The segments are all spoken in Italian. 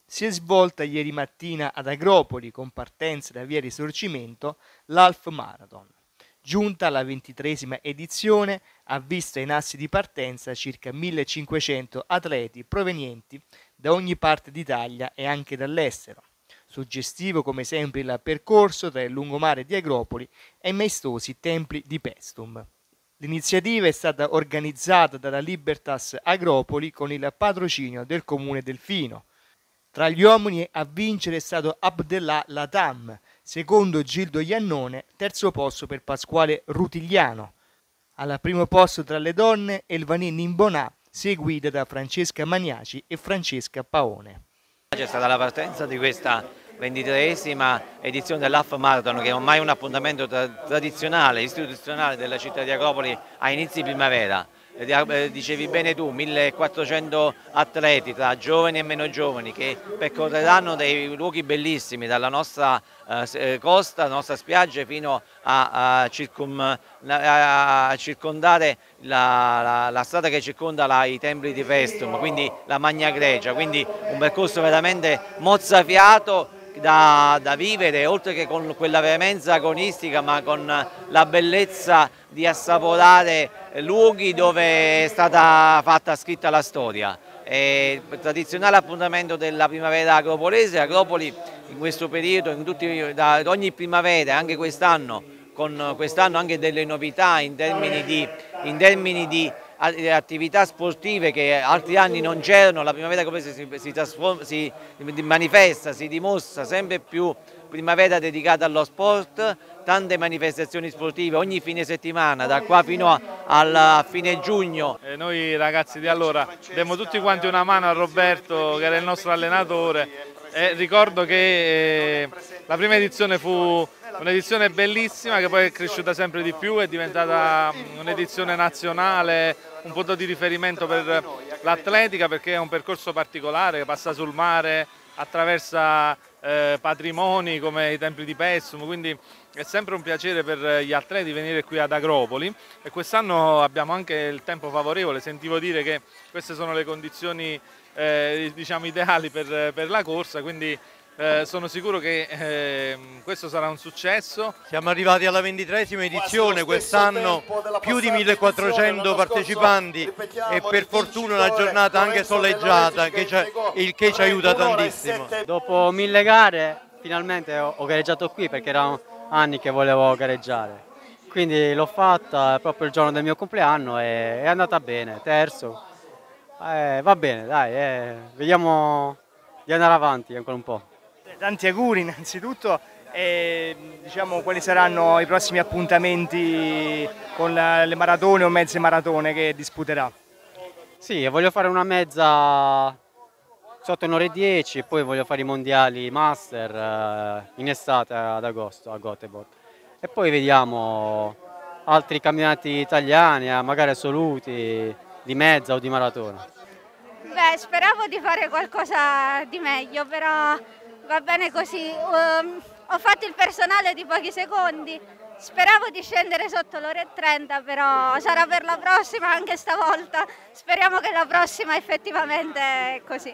Si è svolta ieri mattina ad Agropoli, con partenza da via Risorgimento, l'Half Marathon. Giunta alla 23esima edizione, ha visto ai nassi di partenza circa 1500 atleti provenienti da ogni parte d'Italia e anche dall'estero. Suggestivo come sempre il percorso tra il lungomare di Agropoli e i maestosi templi di Paestum. L'iniziativa è stata organizzata dalla Libertas Agropoli con il patrocinio del comune Delfino. Tra gli uomini a vincere è stato Abdellah Latam, secondo Gildo Iannone, terzo posto per Pasquale Rutigliano. Al primo posto tra le donne Elvanie Nimbonà, seguita da Francesca Magnaci e Francesca Paone. C'è stata la partenza di questa 23esima edizione dell'Half Marathon, che è ormai un appuntamento tradizionale, istituzionale della città di Agropoli a inizi primavera. Dicevi bene tu, 1400 atleti tra giovani e meno giovani che percorreranno dei luoghi bellissimi dalla nostra costa, dalla nostra spiaggia fino a circondare la strada che circonda i templi di Paestum, quindi la Magna Grecia, quindi un percorso veramente mozzafiato da vivere, oltre che con quella veemenza agonistica, ma con la bellezza di assaporare luoghi dove è stata fatta scritta la storia. È il tradizionale appuntamento della primavera agropolese. Agropoli in questo periodo, da ogni primavera, anche quest'anno, con quest'anno anche delle novità in termini di attività sportive che altri anni non c'erano. La primavera agropolese si manifesta, si dimostra sempre più primavera dedicata allo sport, tante manifestazioni sportive ogni fine settimana, da qua fino a fine giugno. Noi ragazzi di allora diamo tutti quanti una mano a Roberto, che era il nostro allenatore, e ricordo che la prima edizione fu un'edizione bellissima, che poi è cresciuta sempre di più, è diventata un'edizione nazionale, un punto di riferimento per l'atletica, perché è un percorso particolare che passa sul mare, attraversa patrimoni come i templi di Paestum, quindi è sempre un piacere per gli atleti venire qui ad Agropoli, e quest'anno abbiamo anche il tempo favorevole. Sentivo dire che queste sono le condizioni diciamo ideali per la corsa, quindi sono sicuro che questo sarà un successo. Siamo arrivati alla 23esima edizione, quest'anno più di 1400 partecipanti e per fortuna una giornata anche soleggiata, il che ci aiuta tantissimo. Dopo 1000 gare finalmente ho gareggiato qui, perché erano anni che volevo gareggiare. Quindi l'ho fatta proprio il giorno del mio compleanno e è andata bene, terzo. Va bene, dai, vediamo di andare avanti ancora un po'. Tanti auguri innanzitutto, e diciamo quali saranno i prossimi appuntamenti con le maratone o mezze maratone che disputerà? Sì, voglio fare una mezza sotto 1:10 e poi voglio fare i mondiali master in estate ad agosto a Göteborg. E poi vediamo altri campionati italiani, magari assoluti, di mezza o di maratona. Beh, speravo di fare qualcosa di meglio, però va bene così. Ho fatto il personale di pochi secondi, speravo di scendere sotto l'1:30, però sarà per la prossima anche stavolta. Speriamo che la prossima effettivamente è così.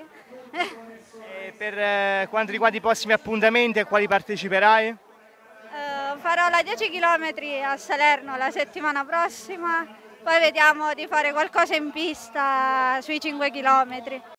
E per quanto riguarda i prossimi appuntamenti, a quali parteciperai? Farò la 10 km a Salerno la settimana prossima, poi vediamo di fare qualcosa in pista sui 5 km.